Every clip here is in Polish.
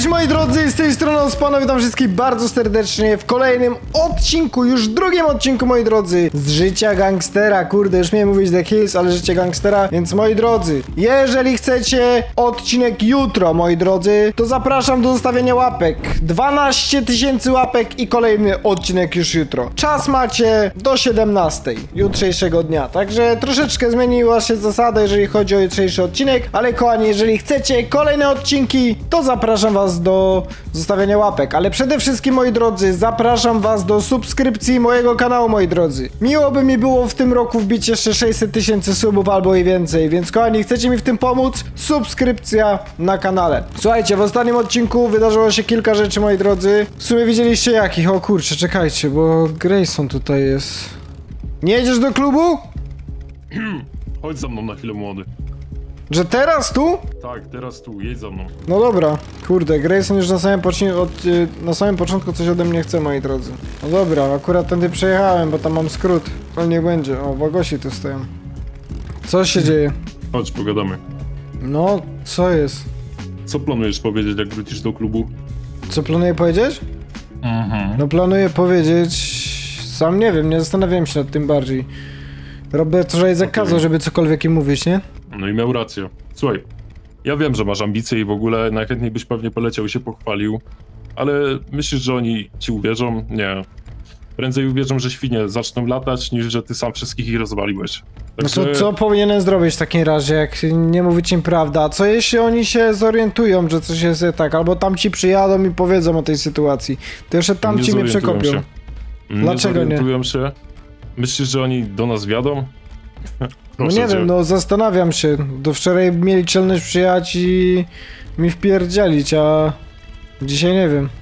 Cześć moi drodzy, z tej strony Ospano, witam wszystkich bardzo serdecznie w kolejnym odcinku, już drugim odcinku moi drodzy, z życia gangstera. Kurde, już miałem mówić The Hills, ale życie gangstera, więc moi drodzy, jeżeli chcecie odcinek jutro moi drodzy, to zapraszam do zostawienia łapek. 12 000 łapek i kolejny odcinek już jutro. Czas macie do 17 jutrzejszego dnia, także troszeczkę zmieniła się zasada, jeżeli chodzi o jutrzejszy odcinek, ale kochani, jeżeli chcecie kolejne odcinki, to zapraszam was do zostawiania łapek, ale przede wszystkim moi drodzy, zapraszam was do subskrypcji mojego kanału moi drodzy. Miło by mi było w tym roku wbić jeszcze 600 000 subów albo i więcej, więc kochani, chcecie mi w tym pomóc? Subskrypcja na kanale. Słuchajcie, w ostatnim odcinku wydarzyło się kilka rzeczy moi drodzy. W sumie widzieliście jakich? O kurczę, czekajcie, bo Grayson tutaj jest. Nie jedziesz do klubu? Chodź za mną na chwilę, młody. Że teraz tu? Tak, teraz tu, jedź za mną. No dobra, kurde, Grayson już na samym początku coś ode mnie chce, moi drodzy. No dobra, akurat tędy przejechałem, bo tam mam skrót. Ale niech będzie, o, wagosi tu stoją. Co się dzieje? Chodź, pogadamy. No, co jest? Co planujesz powiedzieć, jak wrócisz do klubu? Co planuję powiedzieć? No planuję powiedzieć... Sam nie wiem, nie zastanawiałem się nad tym bardziej. Robię to, że jest zakazał, żeby cokolwiek im mówić, nie? No i miał rację. Słuchaj, ja wiem, że masz ambicje i w ogóle najchętniej byś pewnie poleciał i się pochwalił, ale myślisz, że oni ci uwierzą? Nie. Prędzej uwierzą, że świnie zaczną latać, niż że ty sam wszystkich ich rozwaliłeś. Także... No to co powinienem zrobić w takim razie, jak nie mówić im prawda? Co jeśli oni się zorientują, że coś jest tak, albo tamci przyjadą i powiedzą o tej sytuacji? To jeszcze tamci mnie przekopią. Dlaczego nie? Się. Myślisz, że oni do nas wiadą? No nie wiem, no zastanawiam się. Do wczoraj mieli czelność przyjechać i mi wpierdzielić, a dzisiaj nie wiem.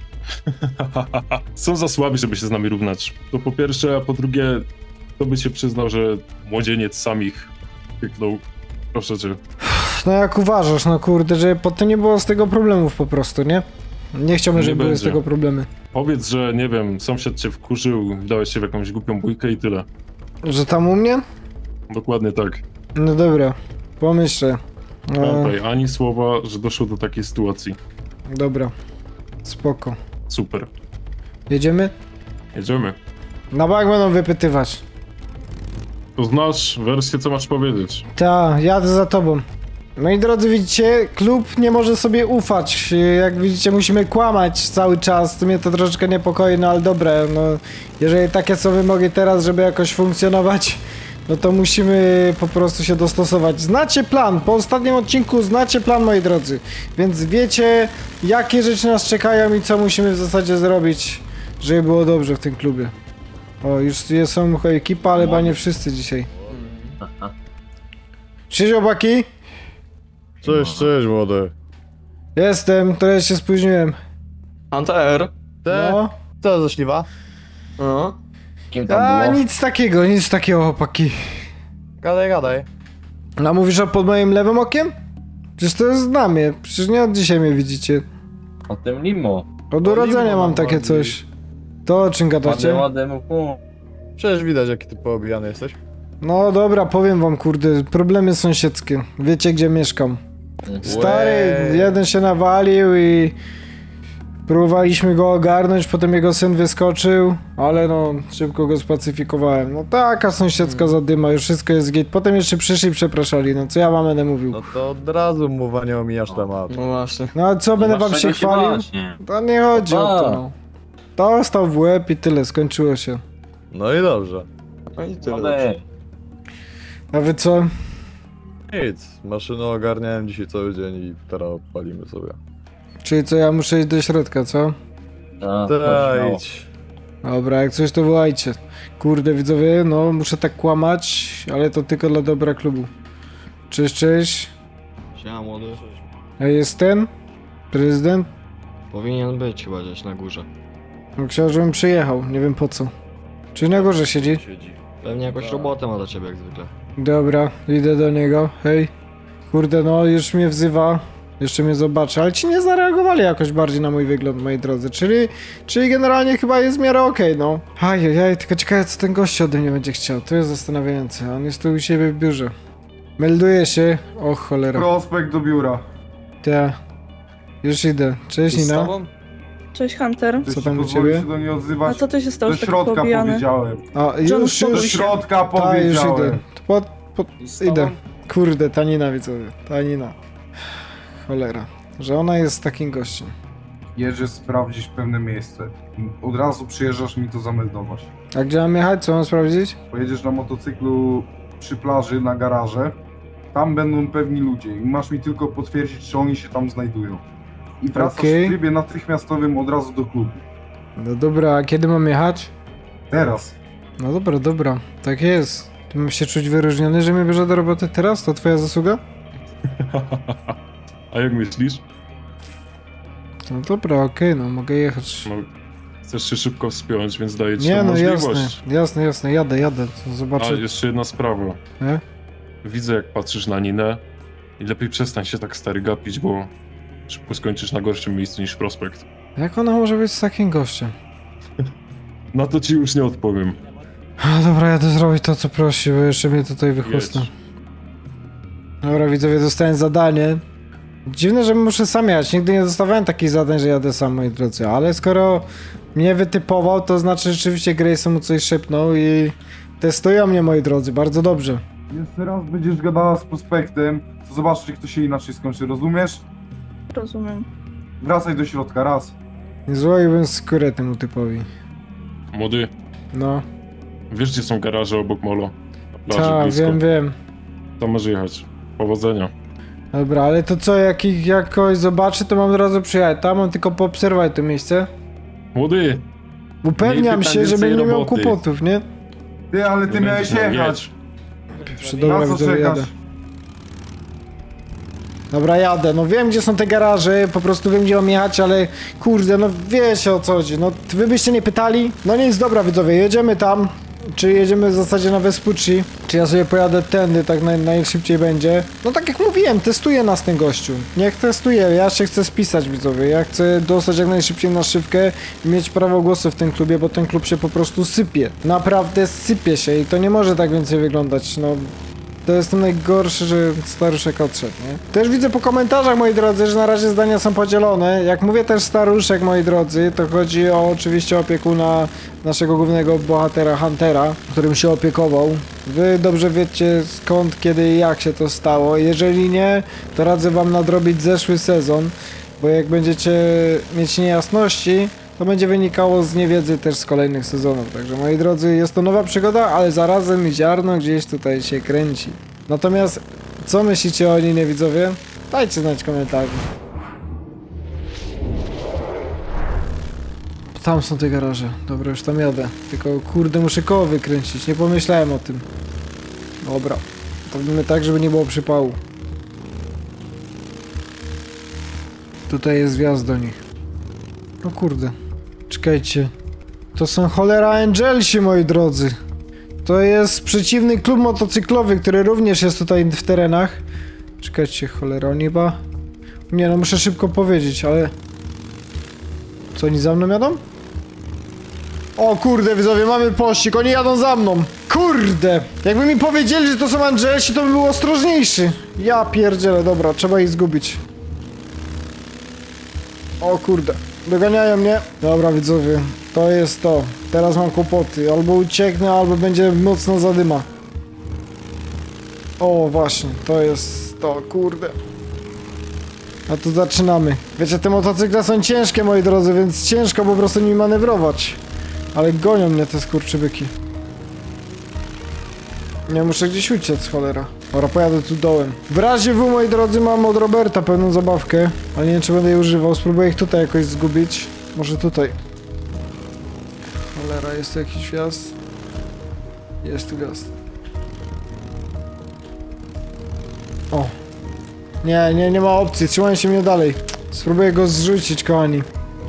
Są za słabi, żeby się z nami równać. To po pierwsze, a po drugie, to by się przyznał, że młodzieniec sam ich pyknął. Proszę cię. No jak uważasz, no kurde, że potem nie było z tego problemów po prostu, nie? Nie chciałbym, żeby były z tego problemy. Powiedz, że nie wiem, sąsiad cię wkurzył, wdałeś się w jakąś głupią bójkę i tyle. Że tam u mnie? Dokładnie tak. No dobra, pomyślę. Pamiętaj, ani słowa, że doszło do takiej sytuacji. Dobra, spoko. Super. Jedziemy? Jedziemy. Na bank będą wypytywać. To znasz wersję, co masz powiedzieć. Ta, jadę za tobą. Moi drodzy, widzicie, klub nie może sobie ufać. Jak widzicie, musimy kłamać cały czas. To mnie to troszeczkę niepokoi, no ale dobra, no jeżeli takie są wymogi teraz, żeby jakoś funkcjonować, no to musimy po prostu się dostosować. Znacie plan, po ostatnim odcinku znacie plan, moi drodzy, więc wiecie, jakie rzeczy nas czekają i co musimy w zasadzie zrobić, żeby było dobrze w tym klubie. O, już są ekipa, ale chyba nie wszyscy dzisiaj. Cześć, chłopaki. Cześć, cześć, młody. Jestem, trochę się spóźniłem. Hunter? No. Co za śliwa? No. Kim tam A, było? nic takiego, chłopaki. Gadaj, gadaj. No mówisz o pod moim lewym okiem? Przecież to jest znamie, przecież nie od dzisiaj mnie widzicie. O tym limo. Od urodzenia limo mam takie bardziej. coś. To o czym gadacie? Ładny Przecież widać, jaki ty poobijany jesteś. No dobra, powiem wam kurde, problemy sąsiedzkie. Wiecie gdzie mieszkam. Stary, jeden się nawalił i... Próbowaliśmy go ogarnąć, potem jego syn wyskoczył, ale no, szybko go spacyfikowałem. No taka sąsiedzka zadyma, już wszystko jest git. Potem jeszcze przyszli i przepraszali, no co ja wam będę mówił? No to od razu mów, nie omijasz temat. No właśnie. No a co, będę wam się chwalił? To nie chodzi o to, no. Dostał w łeb i tyle, skończyło się. No i dobrze. No i tyle. A wy co? Nic, maszynę ogarniałem dzisiaj cały dzień i teraz odpalimy sobie. Czyli co, ja muszę iść do środka, co? Idź. Dobra, jak coś to wołajcie. Kurde widzowie, no muszę tak kłamać, ale to tylko dla dobra klubu. Cześć, cześć. Siema młody. A jest ten? Prezydent? Powinien być chyba gdzieś na górze. No, chciał, żebym przyjechał, nie wiem po co. Czy na górze siedzi? Pewnie jakąś robotę ma dla ciebie jak zwykle. Dobra, idę do niego, hej. Kurde, no już mnie wzywa. Jeszcze mnie zobaczy, ale ci nie zareagowali jakoś bardziej na mój wygląd, moi drodzy. Czyli generalnie chyba jest w miarę okej, no. Ajajaj, tylko ciekawe co ten gość ode mnie będzie chciał. To jest zastanawiające. On jest tu u siebie w biurze. Melduje się. O cholera. Prospekt do biura. Ta. Już idę. Cześć, Z Nina. tobą? Cześć Hunter. Co tam u Pozwolisz ciebie? się do mnie A odzywać? co ty się stało, Do że tak środka pobijany? powiedziałem. A, John, już, Do spokój już. się. środka Ta, już idę. powiedziałem. Z tobą? Idę. Kurde, ta Nina, widzowie. Ta Nina. Cholera. Że ona jest takim gościem. Jedziesz sprawdzić pewne miejsce. Od razu przyjeżdżasz mi to zameldować. A gdzie mam jechać? Co mam sprawdzić? Pojedziesz na motocyklu przy plaży, na garaże. Tam będą pewni ludzie i masz mi tylko potwierdzić, czy oni się tam znajdują. I wracasz Okej. w trybie natychmiastowym od razu do klubu. No dobra, a kiedy mam jechać? Teraz. No dobra, dobra. Tak jest. Ty mam się czuć wyróżniony, że mnie bierze do roboty teraz? To twoja zasługa? A jak myślisz? No dobra, okej, no mogę jechać. No, chcesz się szybko wspiąć, więc daję ci Nie, tą no możliwość. jasne, jadę. To A zobaczę. jeszcze jedna sprawa. E? Widzę, jak patrzysz na Ninę i lepiej przestań się tak stary gapić, bo szybko skończysz na gorszym miejscu niż Prospekt. Jak ona może być z takim gościem? Na to ci już nie odpowiem. A dobra, jadę zrobić to, co prosi, bo jeszcze mnie tutaj wychłosną. Jedź. Dobra, widzowie, dostałem zadanie. Dziwne, że muszę sam jechać. Nigdy nie dostawałem takich zadań, że jadę sam, moi drodzy. Ale skoro mnie wytypował, to znaczy, że rzeczywiście Grayson mu coś szepnął i testują mnie, moi drodzy. Bardzo dobrze. Jeszcze raz będziesz gadała z prospektem, to zobaczysz, jak to się inaczej skończy, rozumiesz? Rozumiem. Wracaj do środka, raz. Nie złoiłbym skórę temu typowi. Młody, No. wiesz, gdzie są garaże obok molo? Na plaży Tak, blisko. wiem. Tam masz jechać. Powodzenia. Dobra, ale to co, jak ich jakoś zobaczę, to mam od razu przyjechać. Tam mam tylko poobserwować to miejsce. Młody! Upewniam Mniej pytań, się, żebym więcej nie miał roboty. kłopotów, nie? Ty, ale ty nie miałeś będziesz miał, jechać. Przy dobra, Na co widzowie, czekasz? jadę. Dobra, jadę. No wiem, gdzie są te garaże, po prostu wiem, gdzie mam jechać, ale kurde, no wiecie o co chodzi. No wy byście nie pytali? No nic, dobra, widzowie, jedziemy tam. Czy jedziemy w zasadzie na Vespucci? Czy ja sobie pojadę tędy, tak najszybciej będzie? No tak jak mówiłem, testuje nas ten gościu. Niech testuje, ja się chcę spisać, widzowie. Ja chcę dostać jak najszybciej na szybkę i mieć prawo głosu w tym klubie, bo ten klub się po prostu sypie. Naprawdę sypie się i to nie może tak więcej wyglądać, no. To jest to najgorsze, że staruszek odszedł, nie? Też widzę po komentarzach, moi drodzy, że na razie zdania są podzielone. Jak mówię też staruszek, moi drodzy, to chodzi o oczywiście opiekuna naszego głównego bohatera Huntera, którym się opiekował. Wy dobrze wiecie skąd, kiedy i jak się to stało. Jeżeli nie, to radzę wam nadrobić zeszły sezon, bo jak będziecie mieć niejasności, to będzie wynikało z niewiedzy też z kolejnych sezonów. Także moi drodzy, jest to nowa przygoda, ale zarazem ziarno gdzieś tutaj się kręci. Natomiast co myślicie o Ninie, widzowie? Dajcie znać w komentarzu. Tam są te garaże. Dobra, już tam jadę. Tylko kurde, muszę koło wykręcić. Nie pomyślałem o tym. Dobra. To robimy tak, żeby nie było przypału. Tutaj jest wjazd do nich. No kurde. Czekajcie. To są cholera Angelsi, moi drodzy. To jest przeciwny klub motocyklowy, który również jest tutaj w terenach. Czekajcie, cholera, oni chyba... Nie no, muszę szybko powiedzieć, ale... Co, oni za mną jadą? O kurde, widzowie, mamy pościg, oni jadą za mną. Kurde! Jakby mi powiedzieli, że to są Angelsi, to bym był ostrożniejszy. Ja pierdzielę, dobra, trzeba ich zgubić. O kurde, doganiają mnie. Dobra, widzowie, to jest to. Teraz mam kłopoty. Albo ucieknę, albo będzie mocno zadyma. O, właśnie, to jest to, kurde. A tu zaczynamy. Wiecie, te motocykle są ciężkie, moi drodzy, więc ciężko po prostu nimi manewrować. Ale gonią mnie te skurczybyki. Nie, muszę gdzieś uciec, cholera. Dobra, pojadę tu dołem. W razie W, moi drodzy, mam od Roberta pewną zabawkę, ale nie wiem, czy będę jej używał. Spróbuję ich tutaj jakoś zgubić. Może tutaj. Cholera, jest tu jakiś wjazd? Jest tu wjazd. O. Nie ma opcji. Trzymają się mnie dalej. Spróbuję go zrzucić, kochani.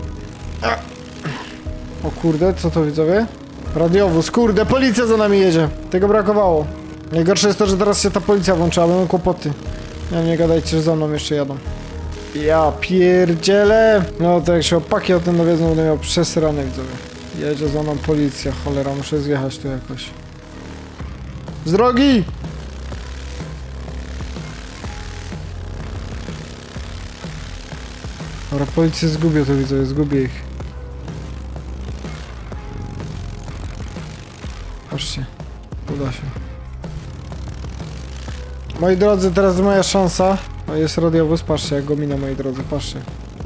O kurde, co to, widzowie? Radiowóz, kurde, policja za nami jedzie. Tego brakowało. Najgorsze jest to, że teraz się ta policja włączyła, będą kłopoty. Nie gadajcie, że za mną jeszcze jadą. Ja pierdzielę. No to jak się opaki o tym dowiedzą, będę miał przesrane, widzowie. Jedzie za mną policja, cholera, muszę zjechać tu jakoś. Z drogi! Dobra, policję zgubię to widzę, zgubię ich. Patrzcie, uda się. Moi drodzy, teraz moja szansa. O, jest radiowóz, patrzcie jak go mina, moi drodzy, patrzcie.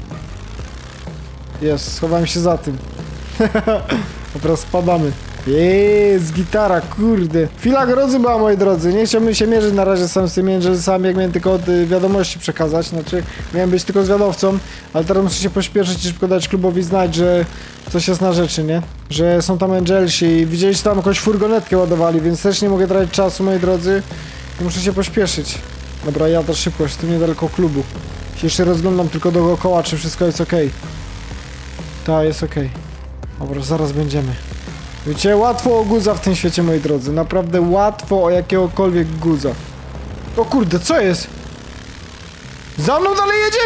Jest, schowałem się za tym. A teraz spadamy. Jest gitara, kurde. Chwila grozy była, moi drodzy. Nie chciałbym się mierzyć na razie sam z tymi Angelsami, jak miałem tylko wiadomości przekazać. Znaczy, miałem być tylko zwiadowcą, ale teraz muszę się pośpieszyć i szybko dać klubowi znać, że coś jest na rzeczy, nie? Że są tam Angelsi i widzieliście tam jakąś furgonetkę ładowali, więc też nie mogę tracić czasu, moi drodzy. I muszę się pośpieszyć. Dobra, jadę szybko, jestem niedaleko klubu. Się jeszcze rozglądam tylko dookoła, czy wszystko jest ok. Tak, jest ok. Dobra, zaraz będziemy. Wiecie, łatwo o guza w tym świecie, moi drodzy. Naprawdę łatwo o jakiegokolwiek guza. O kurde, co jest? Za mną dalej jedzie?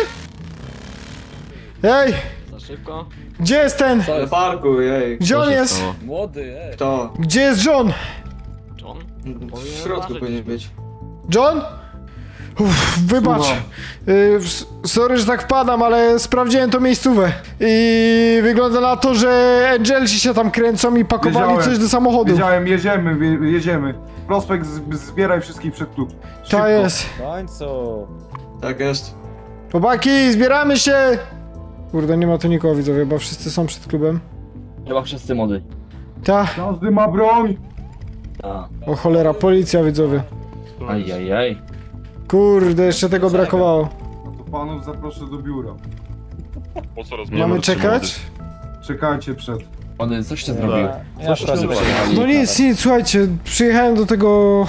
Ej, Za szybko? gdzie jest ten? Ale parku, jej. Gdzie on jest? Młody, To. Gdzie jest John? John? W środku powinien być. John? Uff, wybacz. Słucham. Sorry, że tak wpadam, ale sprawdziłem to miejscówę. I wygląda na to, że Angelsi się tam kręcą i pakowali Wiedziałem. coś do samochodu. Wiedziałem, jedziemy. Prospekt, zbieraj wszystkich przed klub. Szybko. To jest. Tańco. Tak jest. Chłopaki, zbieramy się! Kurde, nie ma tu nikogo, widzowie, chyba wszyscy są przed klubem. Chyba wszyscy młody. Ta. Każdy ma broń. A. O cholera, policja, widzowie. Ajajaj. Kurde, jeszcze tego brakowało. No to panów zaproszę do biura. Po co rozmawiamy? Mamy czekać? Czekajcie przed. Młody, coś ty zrobił? Ja Coś ty przyjechali. No nic, słuchajcie, przyjechałem do tego...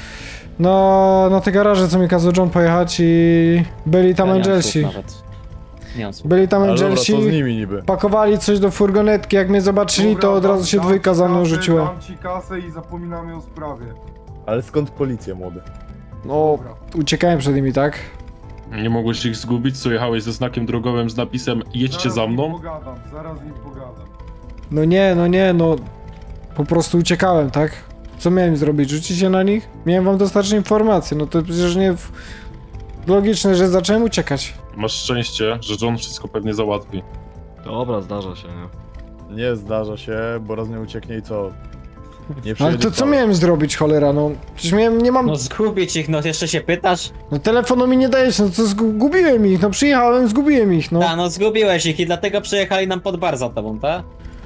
Na te garaże, co mi kazał John pojechać i... Byli tam Angelsi. Byli tam Ale dobra, Angelsi, co z nimi niby? pakowali coś do furgonetki, jak mnie zobaczyli, to od razu się dwójka za mną rzuciła. Dam ci kasę i zapominamy o sprawie. Ale skąd policja, młody? No, uciekałem przed nimi, tak? Nie mogłeś ich zgubić, co jechałeś ze znakiem drogowym z napisem jedźcie za mną? Zaraz z nim pogadam. No nie, po prostu uciekałem, tak? Co miałem zrobić? Rzucić się na nich? Miałem wam dostarczyć informacje, no to przecież nie... Logiczne, że zacząłem uciekać. Masz szczęście, że John wszystko pewnie załatwi. Dobra, zdarza się, nie? Nie zdarza się, bo raz nie ucieknie i co? Nie Ale przyjedzie to co wcale. miałem zrobić, cholera, no? Przecież nie mam... No zgubić ich, no jeszcze się pytasz? No telefonu mi nie dajesz, no to zgubiłem ich, no przyjechałem, zgubiłem ich, no. No zgubiłeś ich i dlatego przyjechali nam pod bar za tobą, tak?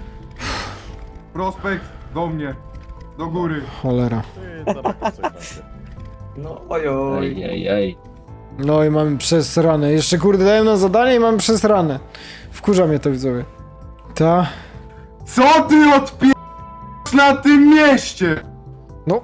Prospekt, do mnie. Do góry. Cholera. Ty, zaraz coś tam się. No ojoj. Ej. No i mamy przesrane. Jeszcze kurde dają nam zadanie i mamy przesrane. Wkurza mnie to, widzowie. Ta. Co ty odpierasz na tym mieście? No.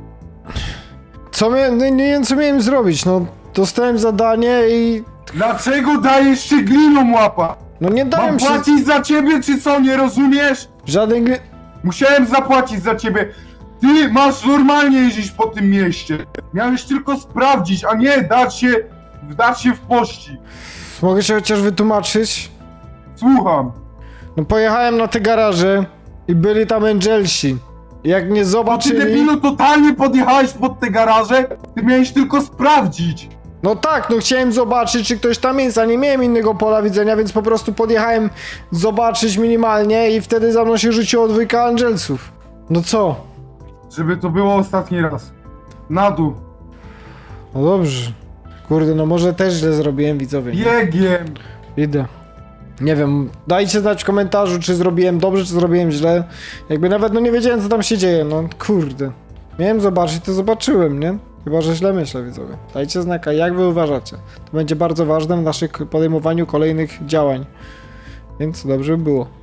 Co miałem, nie wiem co miałem zrobić, no. Dostałem zadanie i... Dlaczego dajesz się gliną łapa? No nie dałem Mam się... płacić za ciebie, czy co, nie rozumiesz? Żaden gry... Musiałem zapłacić za ciebie. Ty masz normalnie jeździć po tym mieście. Miałeś tylko sprawdzić, a nie dać się w pości. Mogę się chociaż wytłumaczyć? Słucham. No pojechałem na te garaże i byli tam Angelsi. Jak mnie Bo ty zobaczyli... debilu totalnie podjechałeś pod te garaże. Ty miałeś tylko sprawdzić. No tak, no chciałem zobaczyć, czy ktoś tam jest, a nie miałem innego pola widzenia, więc po prostu podjechałem zobaczyć minimalnie i wtedy za mną się rzuciło dwójka Angelsów. No co? Żeby to było ostatni raz. Na dół. No dobrze. Kurde, no może też źle zrobiłem, widzowie. nie? Biegiem. Idę. Nie wiem, dajcie znać w komentarzu, czy zrobiłem dobrze, czy zrobiłem źle. Jakby nawet no nie wiedziałem, co tam się dzieje, no kurde. Miałem zobaczyć, to zobaczyłem, nie? Chyba, że źle myślę, widzowie. Dajcie znaka, jak wy uważacie. To będzie bardzo ważne w naszych podejmowaniu kolejnych działań. Więc dobrze by było.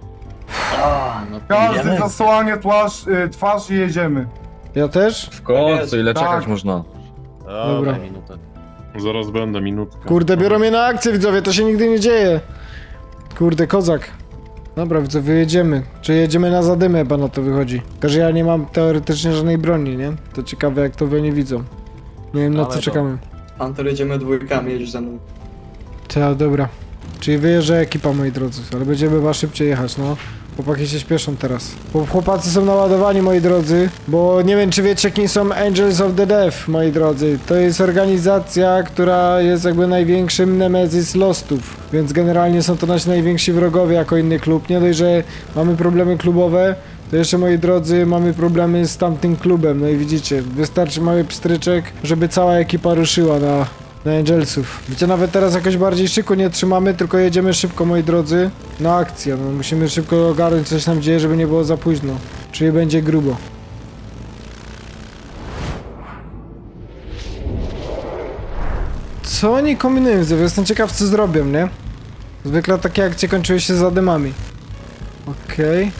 Każdy zasłania twarz i jedziemy. Ja też? W końcu, ile Tak. czekać można? Dobra. Zaraz będę, minutkę. Kurde, biorą mnie na akcję, widzowie, to się nigdy nie dzieje. Kurde, kozak. Dobra, widzowie, jedziemy. Czy jedziemy na zadymę, chyba na to wychodzi. Tylko, że ja nie mam teoretycznie żadnej broni, nie? To ciekawe, jak to wy nie widzą. Nie wiem, na co czekamy. Hunter, jedziemy dwójkami, jedziesz ze mną. Ta, dobra. Czyli wyjeżdża ekipa, moi drodzy, ale będziemy chyba szybciej jechać, no. Chłopaki się śpieszą teraz. Bo chłopacy są naładowani, moi drodzy. Bo nie wiem, czy wiecie, kim są Angels of the Death, moi drodzy. To jest organizacja, która jest jakby największym nemezis Lostów. Więc generalnie są to nasi najwięksi wrogowie jako inny klub. Nie dość, że mamy problemy klubowe, to jeszcze, moi drodzy, mamy problemy z tamtym klubem. No i widzicie, wystarczy mały pstryczek, żeby cała ekipa ruszyła na Angelsów. Wiecie, nawet teraz jakoś bardziej szyku nie trzymamy, tylko jedziemy szybko, moi drodzy, na akcję. No, musimy szybko ogarnąć, coś nam dzieje, żeby nie było za późno. Czyli będzie grubo. Co oni kombinują? Jestem ciekaw, co zrobią, nie? Zwykle takie akcje kończyły się zadymami. Okej.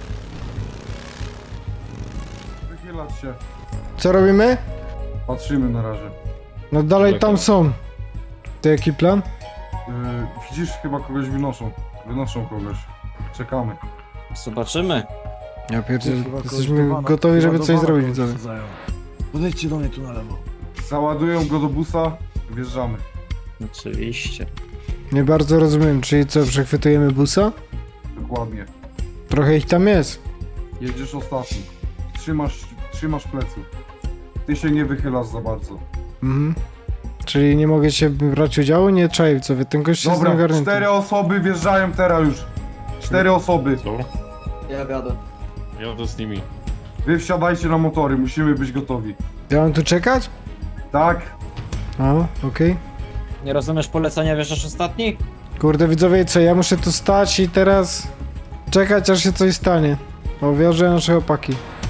Wychylać się. Co robimy? Patrzymy na razie. No dalej tam są. To jaki plan? Widzisz, chyba kogoś wynoszą. Wynoszą kogoś. Czekamy. Zobaczymy. Ja pierdzielę, jesteśmy gotowi, żeby coś zrobić, widzowie. Podejdźcie do mnie tu na lewo. Załadują go do busa, wjeżdżamy. Oczywiście. Nie bardzo rozumiem, czyli co, przechwytujemy busa? Dokładnie. Trochę ich tam jest. Jedziesz ostatni. Trzymasz pleców. Ty się nie wychylasz za bardzo. Mhm. Czyli nie mogę się brać udziału? Nie czaję, co wy, ten gość jest Dobra, nagarnięty. 4 osoby wjeżdżają teraz już. 4 osoby. Co? Ja wiadę. Jadę z nimi. Wy wsiadajcie na motory, musimy być gotowi. Ja mam tu czekać? Tak? A, okej. Nie rozumiesz polecenia, wiesz, aż ostatni? Kurde, widzowie, co, ja muszę tu stać i teraz czekać, aż się coś stanie. O, wiążę nasze chłopaki.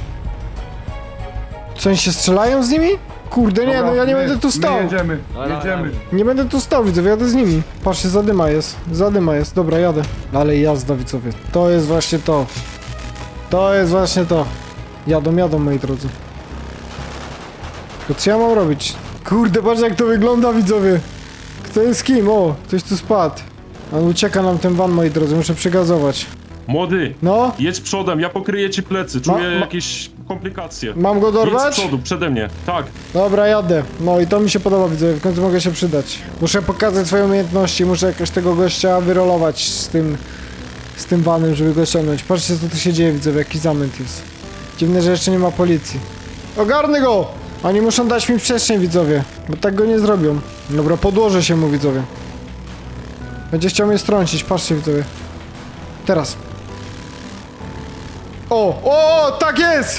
Co, oni się strzelają z nimi? Kurde, nie, Dobra, no ja nie my- będę tu stał. My jedziemy, Dobra, jedziemy. Nie będę tu stał, widzowie, jadę z nimi. Patrzcie, zadyma jest, dobra, jadę. Ale jazda, widzowie, to jest właśnie to. To jest właśnie to. Jadą, moi drodzy. Tylko co ja mam robić? Kurde, patrz jak to wygląda, widzowie. Kto jest kim? O, ktoś tu spadł. A ucieka nam ten van, moi drodzy, muszę przygazować. Młody, No, jedź przodem, ja pokryję ci plecy, czuję Ma- jakieś komplikacje. mam go Jedź z dorwać? przodu, przede mnie, tak. Dobra, jadę. No i to mi się podoba, widzowie, w końcu mogę się przydać. Muszę pokazać swoje umiejętności, muszę jakoś tego gościa wyrolować z tym vanem, żeby go ściągnąć. Patrzcie, co tu się dzieje, widzowie, jaki zamęt jest. Dziwne, że jeszcze nie ma policji. Ogarnę go! Oni muszą dać mi przestrzeń, widzowie, bo tak go nie zrobią. Dobra, podłożę się mu, widzowie. Będzie chciał mnie strącić, patrzcie, widzowie. Teraz. O, tak jest!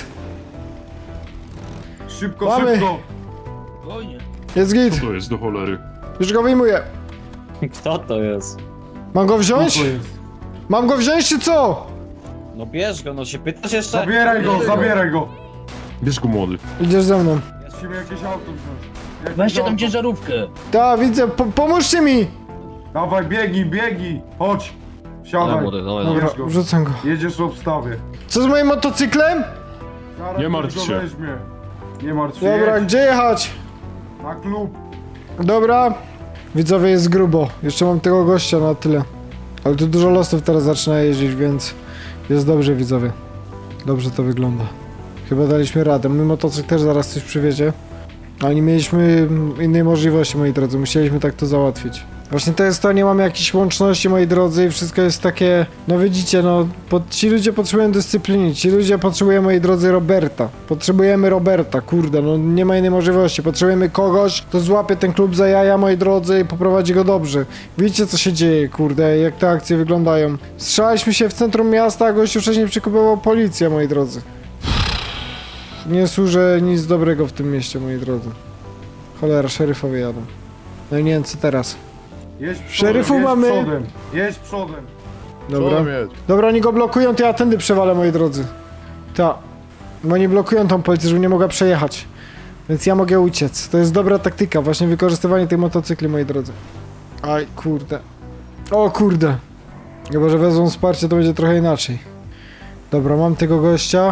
Szybko, Mamy. szybko. Jest git, Co to jest do cholery? już go wyjmuję. Kto to jest? Mam go wziąć? Co to jest? Mam go wziąć czy co? No bierz go, no się pytasz jeszcze? Zabieraj go. Bierz go, młody. Idziesz ze mną. Musimy jakieś auto wziąć. Weźcie tą auto. ciężarówkę. Ta, widzę, pomóżcie mi! Dawaj, biegnij. Chodź. Dawaj, Wsiadaj. młody, dawaj. Dobra, Bierz go. wrzucam go. Jedziesz w obstawie. Co z moim motocyklem? Zaraz Nie martw ktoś się. go weźmie. Nie martw się. Dobra, Jedź gdzie jechać? na klub. Dobra. Widzowie, jest grubo. Jeszcze mam tego gościa na tyle. Ale tu dużo losów teraz zaczyna jeździć, więc jest dobrze, widzowie. Dobrze to wygląda. Chyba daliśmy radę. Mój motocykl też zaraz coś przywiezie. Ale nie mieliśmy innej możliwości, moi drodzy. Musieliśmy tak to załatwić. Właśnie to jest to, nie mamy jakichś łączności, moi drodzy, i wszystko jest takie... No widzicie, no, ci ludzie potrzebują dyscypliny, ci ludzie potrzebują, moi drodzy, Roberta. Potrzebujemy Roberta, kurde, no nie ma innej możliwości. Potrzebujemy kogoś, kto złapie ten klub za jaja, moi drodzy, i poprowadzi go dobrze. Widzicie, co się dzieje, kurde, jak te akcje wyglądają. Strzelaliśmy się w centrum miasta, a gościu wcześniej przykupował policja, moi drodzy. Nie służy nic dobrego w tym mieście, moi drodzy. Cholera, szeryfowie jadą. No i nie wiem, co teraz. Jedź przodem, Szeryfu jedź mamy. Przodem. Jedź przodem. Dobra. Co mieć? Dobra, oni go blokują, to ja tędy przewalę, moi drodzy. Ta. Bo oni blokują tą policję, żeby nie mogła przejechać. Więc ja mogę uciec. To jest dobra taktyka, właśnie wykorzystywanie tych motocykli, moi drodzy. Aj, kurde. O kurde. Chyba, że wezmą wsparcie, to będzie trochę inaczej. Dobra, mam tego gościa.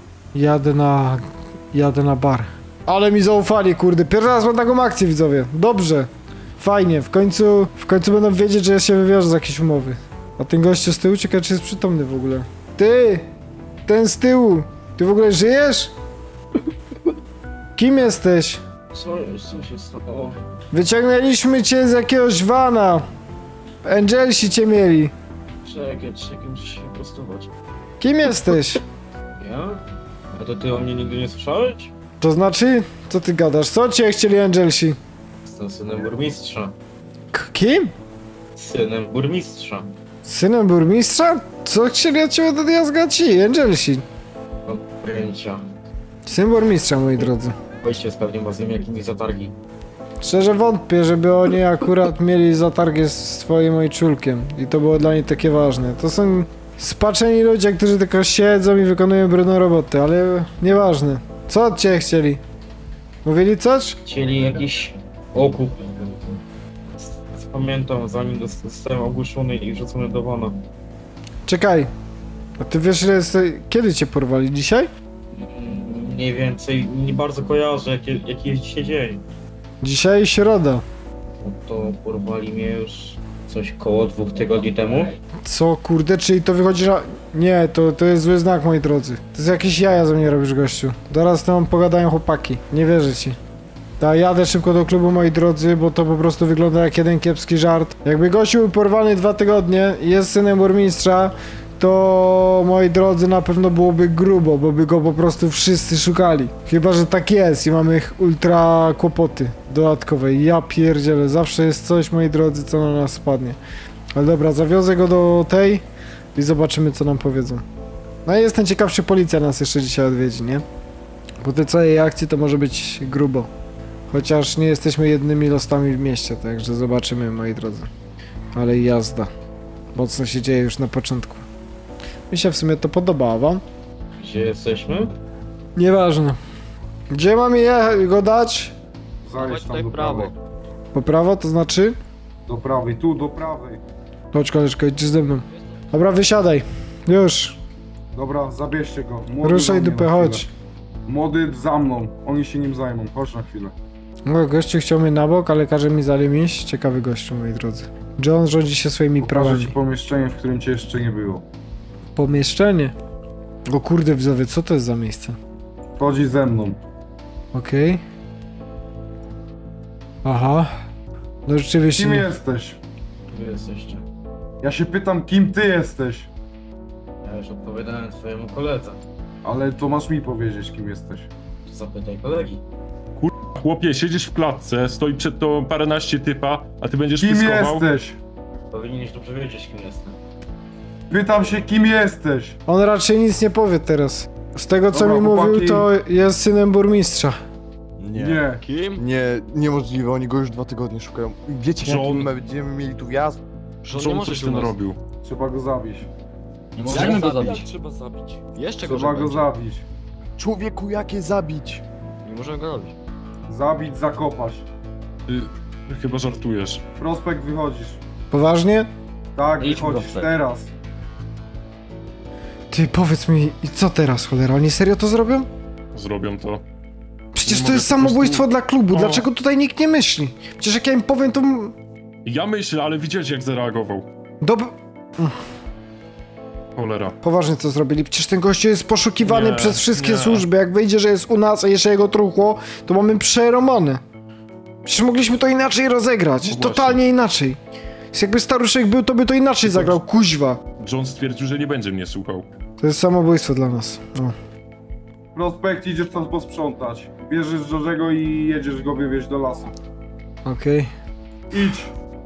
Jadę na bar. Ale mi zaufali, kurde. Pierwszy raz mam taką akcję, widzowie. Dobrze. Fajnie, w końcu będą wiedzieć, że ja się wywiążę z jakiejś umowy. A ten gościu z tyłu, ciekawe, czy jest przytomny w ogóle. Ty! Ten z tyłu! Ty w ogóle żyjesz? Kim jesteś? Co się stało? Wyciągnęliśmy cię z jakiegoś vana. Angelsi cię mieli. Czekaj, muszę się wyprostować. Kim jesteś? Ja? A to ty o mnie nigdy nie słyszałeś? To znaczy? Co ty gadasz? Co cię chcieli Angelsi? Jestem synem burmistrza. Kim? Synem burmistrza. Synem burmistrza? Co chcieli od ciebie do diazga ci, Angelsi? Od pojęcia. Syn burmistrza, moi drodzy. Weźcie z pewnie was jakimiś zatargi. Szczerze wątpię, żeby oni akurat mieli zatargi z twoim ojczulkiem. I to było dla nich takie ważne. To są spaczeni ludzie, którzy tylko siedzą i wykonują brudną robotę, ale nieważne. Co od ciebie chcieli? Mówili coś? Chcieli jakiś okup. Pamiętam, zanim zostałem ogłuszony i wrzucony do wana. Czekaj. A ty wiesz, ile jest... Kiedy cię porwali? Dzisiaj? Mniej więcej, nie bardzo kojarzę, jaki jest dzisiaj dzień. Dzisiaj środa. No to porwali mnie już coś koło 2 tygodni temu. Co, kurde, czyli to wychodzi na... Nie, to jest zły znak, moi drodzy. To jest jakieś jaja ze mnie robisz, gościu. Zaraz z tobą pogadają chłopaki. Nie wierzę ci. Ta, jadę szybko do klubu, moi drodzy, bo to po prostu wygląda jak jeden kiepski żart. Jakby gościu był porwany 2 tygodnie i jest synem burmistrza, to, moi drodzy, na pewno byłoby grubo, bo by go po prostu wszyscy szukali. Chyba że tak jest i mamy ultra kłopoty dodatkowe. Ja pierdzielę, zawsze jest coś, moi drodzy, co na nas spadnie. Ale dobra, zawiozę go do tej i zobaczymy, co nam powiedzą. No i jestem ciekaw, czy policja nas jeszcze dzisiaj odwiedzi, nie? Po tej całej akcji to może być grubo. Chociaż nie jesteśmy jednymi losami w mieście, także zobaczymy, moi drodzy. Ale jazda. Mocno się dzieje już na początku. Mi się w sumie to podoba, a wam? Gdzie jesteśmy? Nieważne. Gdzie mam go dać? Zajedź tutaj tam do w prawo. prawej. Po prawo, to znaczy? Do prawej, tu, do prawej. Chodź, koleżko, idź ze mną. Dobra, wysiadaj. Już. Dobra, zabierzcie go. Młody za Ruszaj mnie dupę, na chwilę. chodź. Młody za mną, oni się nim zajmą. Chodź na chwilę. No, gościu chciał mnie na bok, ale każe mi za nim iść. Ciekawy gościu, moi drodzy. John rządzi się swoimi Pokażę prawami. ci pomieszczenie, w którym cię jeszcze nie było. Pomieszczenie. O kurde, widzowie, co to jest za miejsce? Chodzi ze mną. Okej. Aha. No rzeczywiście Kim nie. jesteś? Wy jesteście. Ja się pytam, kim ty jesteś? Ja już odpowiadałem swojemu koledze. Ale to masz mi powiedzieć, kim jesteś. To zapytaj kolegi. Chłopie, siedzisz w klatce, stoi przed tobą paręnaście typa, a ty będziesz Kim pyskował. jesteś? Powinieneś dobrze wiedzieć, kim jestem. Pytam się, kim jesteś? On raczej nic nie powie teraz. Z tego co Dobra, mi mówił, chłopaki. to jest synem burmistrza. Nie. Kim? Nie, niemożliwe, oni go już 2 tygodnie szukają. Wiecie, John. jaki my będziemy mieli tu wjazd? Że on nie Co on może coś się ten u nas... robił? Trzeba go zabić. Nie Jak możemy go go zabić? zabić. Trzeba zabić. Jeszcze Trzeba gorzej go będzie. zabić. Człowieku, jakie zabić? Nie możemy go zabić. Zabić, zakopać. Ty chyba żartujesz. Prospekt, wychodzisz. Poważnie? Tak, Idź, wychodzisz prospekt. teraz. Ty, powiedz mi, i co teraz, cholera? Oni serio to zrobią? Zrobią to. Przecież Nie to mogę jest po prostu- samobójstwo dla klubu, O. dlaczego tutaj nikt nie myśli? Przecież jak ja im powiem, to... Ja myślę, ale widziałeś jak zareagował. Cholera. Poważnie co zrobili, przecież ten gościu jest poszukiwany Nie, przez wszystkie nie. służby, jak wyjdzie, że jest u nas, a jeszcze jego truchło, to mamy przeromane. Przecież mogliśmy to inaczej rozegrać, No właśnie. totalnie inaczej. Jakby staruszek był, to by to inaczej zagrał, kuźwa. John stwierdził, że nie będzie mnie słuchał. To jest samobójstwo dla nas. O. Prospekt, idziesz tam posprzątać. Bierzesz Jorzego i jedziesz go wywieźć do lasu. Okej. Idź.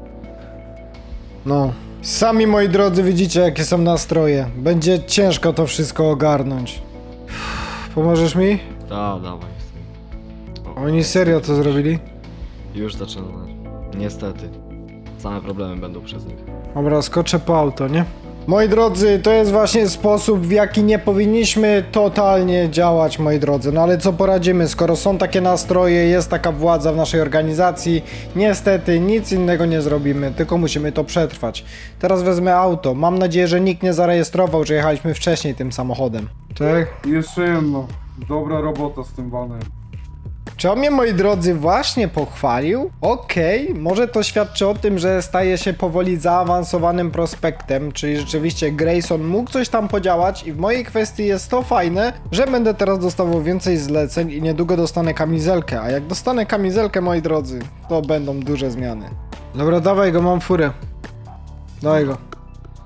No. Sami, moi drodzy, widzicie, jakie są nastroje. Będzie ciężko to wszystko ogarnąć. Pomożesz mi? Da, dawaj. Oni serio to zrobili? Już zaczynam. Niestety. Same problemy będą przez nich. Dobra, skoczę po auto, nie? Moi drodzy, to jest właśnie sposób, w jaki nie powinniśmy totalnie działać, moi drodzy. No ale co poradzimy, skoro są takie nastroje, jest taka władza w naszej organizacji, niestety nic innego nie zrobimy, tylko musimy to przetrwać. Teraz wezmę auto. Mam nadzieję, że nikt nie zarejestrował, że jechaliśmy wcześniej tym samochodem. Tak? I jeszcze jedno. Dobra robota z tym vanem. Czy on mnie, moi drodzy, właśnie pochwalił? Okej, może to świadczy o tym, że staje się powoli zaawansowanym prospektem, czyli rzeczywiście Grayson mógł coś tam podziałać i w mojej kwestii jest to fajne, że będę teraz dostawał więcej zleceń i niedługo dostanę kamizelkę, a jak dostanę kamizelkę, moi drodzy, to będą duże zmiany. Dobra, dawaj go, mam furę. Dawaj go. To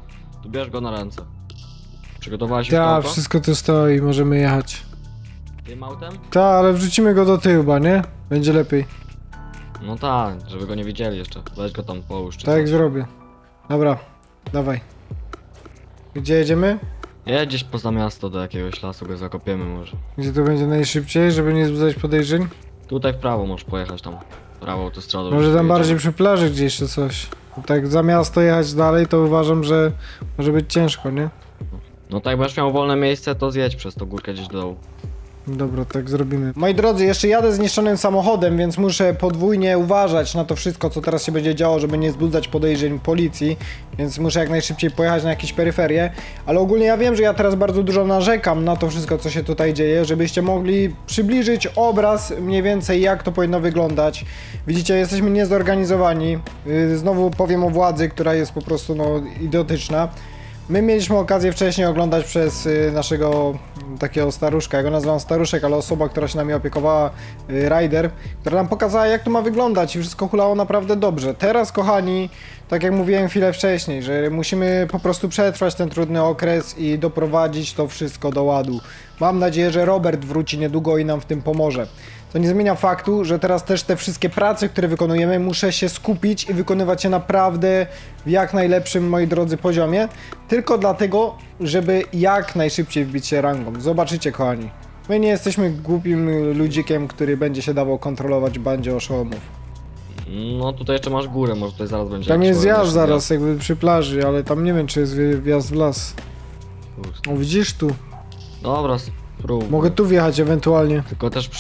Bierz go na ręce. Przygotowałeś już Tak, auto? wszystko tu stoi, możemy jechać. Tym autem? Tak, ale wrzucimy go do tyłu, chyba, nie? Będzie lepiej. No tak, żeby go nie widzieli jeszcze. Weź go tam połóż czy Tak jak coś. zrobię. Dobra, dawaj. Gdzie jedziemy? Jedź gdzieś poza miasto do jakiegoś lasu, go zakopiemy może. Gdzie to będzie najszybciej, żeby nie wzbudzać podejrzeń? Tutaj w prawo możesz pojechać tam. Prawo autostradą. Może już tam pojedziemy. bardziej przy plaży gdzieś czy coś. Tak za miasto jechać dalej, to uważam, że może być ciężko, nie? No tak, będziesz miał wolne miejsce, to zjedź przez tą górkę gdzieś do dołu. Dobra, tak zrobimy. Moi drodzy, jeszcze jadę zniszczonym samochodem, więc muszę podwójnie uważać na to wszystko, co teraz się będzie działo, żeby nie wzbudzać podejrzeń policji, więc muszę jak najszybciej pojechać na jakieś peryferie, ale ogólnie ja wiem, że ja teraz bardzo dużo narzekam na to wszystko, co się tutaj dzieje, żebyście mogli przybliżyć obraz mniej więcej, jak to powinno wyglądać. Widzicie, jesteśmy niezorganizowani. Znowu powiem o władzy, która jest po prostu, no, idiotyczna. My mieliśmy okazję wcześniej oglądać przez naszego takiego staruszka, ja go nazywam staruszek, ale osoba, która się nami opiekowała, Ryder, która nam pokazała, jak to ma wyglądać i wszystko hulało naprawdę dobrze. Teraz, kochani, tak jak mówiłem chwilę wcześniej, że musimy po prostu przetrwać ten trudny okres i doprowadzić to wszystko do ładu. Mam nadzieję, że Robert wróci niedługo i nam w tym pomoże. To nie zmienia faktu, że teraz też te wszystkie prace, które wykonujemy, muszę się skupić i wykonywać je naprawdę w jak najlepszym, moi drodzy, poziomie. Tylko dlatego, żeby jak najszybciej wbić się rangą. Zobaczycie, kochani. My nie jesteśmy głupim ludzikiem, który będzie się dawał kontrolować bandzie oszołomów. No tutaj jeszcze masz górę, może tutaj zaraz będzie. Tam jakiś jest ładniejszy zjazd zaraz, jakby przy plaży, ale tam nie wiem, czy jest wjazd w las. zjazd. O, widzisz tu? Dobra, spróbuj. Mogę tu wjechać ewentualnie. Tylko też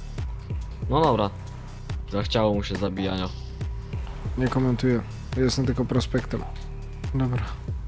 No dobra. Zachciało mu się zabijania. Nie komentuję. Jestem tylko prospektem. Dobra.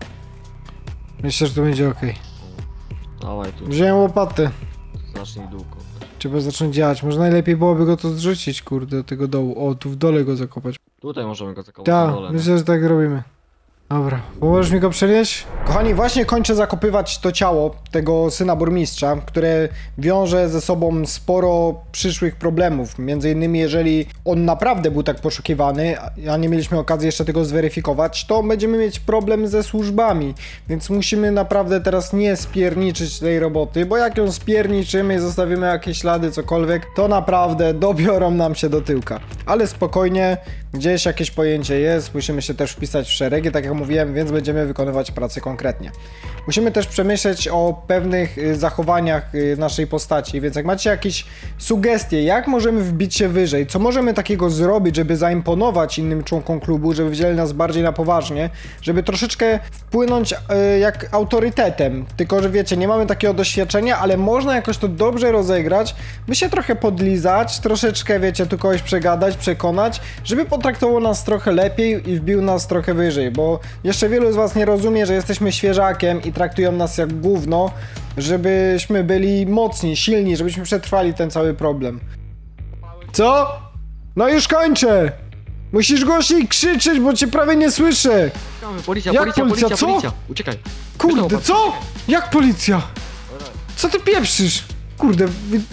Myślę, że to będzie ok. Dawaj tu, Wziąłem łopatę. zacznij dół kopać. Trzeba zacząć działać. Może najlepiej byłoby go to zrzucić, kurde, do tego dołu. O, tu w dole go zakopać. Tutaj możemy go zakopać na Tak, dole. myślę, że tak robimy. Dobra, możesz mi go przenieść? Kochani, właśnie kończę zakopywać to ciało tego syna burmistrza, które wiąże ze sobą sporo przyszłych problemów. Między innymi, jeżeli on naprawdę był tak poszukiwany, a nie mieliśmy okazji jeszcze tego zweryfikować, to będziemy mieć problem ze służbami. Więc musimy naprawdę teraz nie spierniczyć tej roboty, bo jak ją spierniczymy i zostawimy jakieś ślady, cokolwiek, to naprawdę dobiorą nam się do tyłka. Ale spokojnie, gdzieś jakieś pojęcie jest, musimy się też wpisać w szeregi, tak jak mówiłem, więc będziemy wykonywać pracę konkretnie. Musimy też przemyśleć o pewnych zachowaniach naszej postaci, więc jak macie jakieś sugestie, jak możemy wbić się wyżej, co możemy takiego zrobić, żeby zaimponować innym członkom klubu, żeby wzięli nas bardziej na poważnie, żeby troszeczkę wpłynąć jak autorytetem, tylko że wiecie, nie mamy takiego doświadczenia, ale można jakoś to dobrze rozegrać, by się trochę podlizać, troszeczkę, wiecie, tu kogoś przegadać, przekonać, żeby potraktował nas trochę lepiej i wbił nas trochę wyżej, bo jeszcze wielu z was nie rozumie, że jesteśmy świeżakiem i traktują nas jak gówno, żebyśmy byli mocni, silni, żebyśmy przetrwali ten cały problem. Co? No już kończę! Musisz głośniej krzyczeć, bo cię prawie nie słyszę! Uciekamy, policja, Jak policja, policja? policja, Co? policja! Uciekaj! Kurde, co? Jak policja? Co ty pieprzysz? Kurde,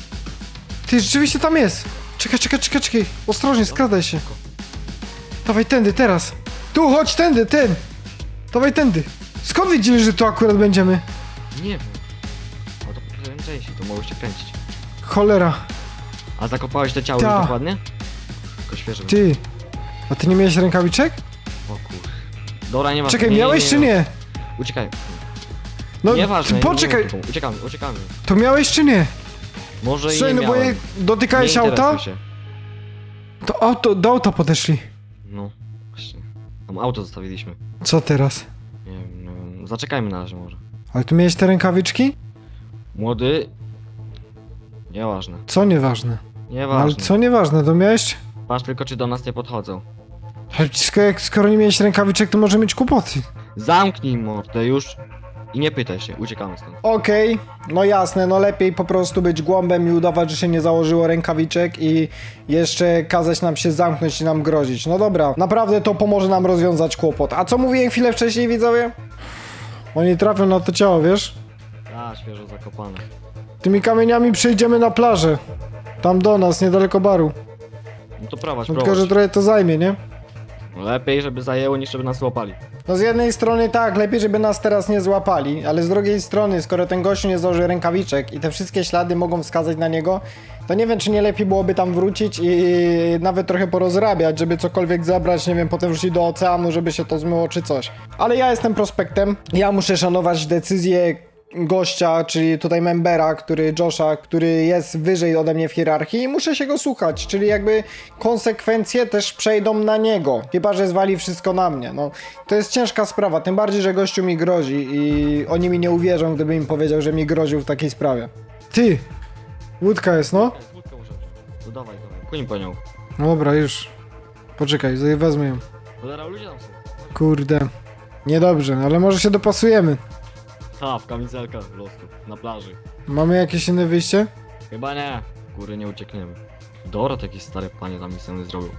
ty rzeczywiście tam jest. Czekaj. Ostrożnie, skradaj się. Dawaj tędy, teraz. Tu, chodź tędy, ten. Dawaj tędy. Skąd wiedzieli, że tu akurat będziemy? Nie wiem. No to po pewnej części, to mogło się kręcić. Cholera. A zakopałeś te ciało Ta. już dokładnie? Tylko świeże. Ty. A ty nie miałeś rękawiczek? O kur... Dobra, nie ma. Czekaj, miałeś czy nie? Uciekaj. No, Nieważne. ty poczekaj. Uciekamy. To miałeś czy nie? Może Słuchaj, i nie no bo miałem. je dotykałeś Nie auta? interesuj się. To auto, do auta podeszli. No, właśnie. Tam auto zostawiliśmy. Co teraz? Nie wiem. Zaczekajmy na razie może. Ale tu miałeś te rękawiczki? Młody... Nieważne. Co nieważne? No, ale Nieważne. co nieważne, to miałeś... Patrz tylko, czy do nas nie podchodzą. Ale skoro nie miałeś rękawiczek, to może mieć kłopoty. Zamknij mordę już i nie pytaj się, uciekamy stąd. Okej, no jasne, no lepiej po prostu być głąbem i udawać, że się nie założyło rękawiczek i jeszcze kazać nam się zamknąć i nam grozić. No dobra, naprawdę to pomoże nam rozwiązać kłopot. A co mówiłem chwilę wcześniej, widzowie? Oni trafią na to ciało, wiesz? A, świeżo zakopane. Tymi kamieniami przejdziemy na plażę. Tam do nas, niedaleko baru. No to prowadź, No prowadź. tylko, że trochę to zajmie, nie? No lepiej, żeby zajęło, niż żeby nas złapali. No z jednej strony tak, lepiej żeby nas teraz nie złapali, ale z drugiej strony, skoro ten gościu nie założy rękawiczek i te wszystkie ślady mogą wskazać na niego, to nie wiem, czy nie lepiej byłoby tam wrócić i nawet trochę porozrabiać, żeby cokolwiek zabrać, nie wiem, potem wrzucić do oceanu, żeby się to zmyło czy coś. Ale ja jestem prospektem, ja muszę szanować decyzję gościa, czyli tutaj membera, Josha, który jest wyżej ode mnie w hierarchii i muszę się go słuchać, czyli jakby konsekwencje też przejdą na niego, chyba że zwali wszystko na mnie, no. To jest ciężka sprawa, tym bardziej, że gościu mi grozi i oni mi nie uwierzą, gdyby im powiedział, że mi groził w takiej sprawie. Ty! Łódka jest, no? Łódkę muszę. To dawaj. Płyń po nią. No dobra, już. Poczekaj, wezmę ją. Cholera, ludzie tam są. Kurde. Niedobrze, ale może się dopasujemy. Ha, w kamizelkach w losku, na plaży. Mamy jakieś inne wyjście? Chyba nie. Góry nie uciekniemy. Dorot jakieś stare panie tam mi zrobił.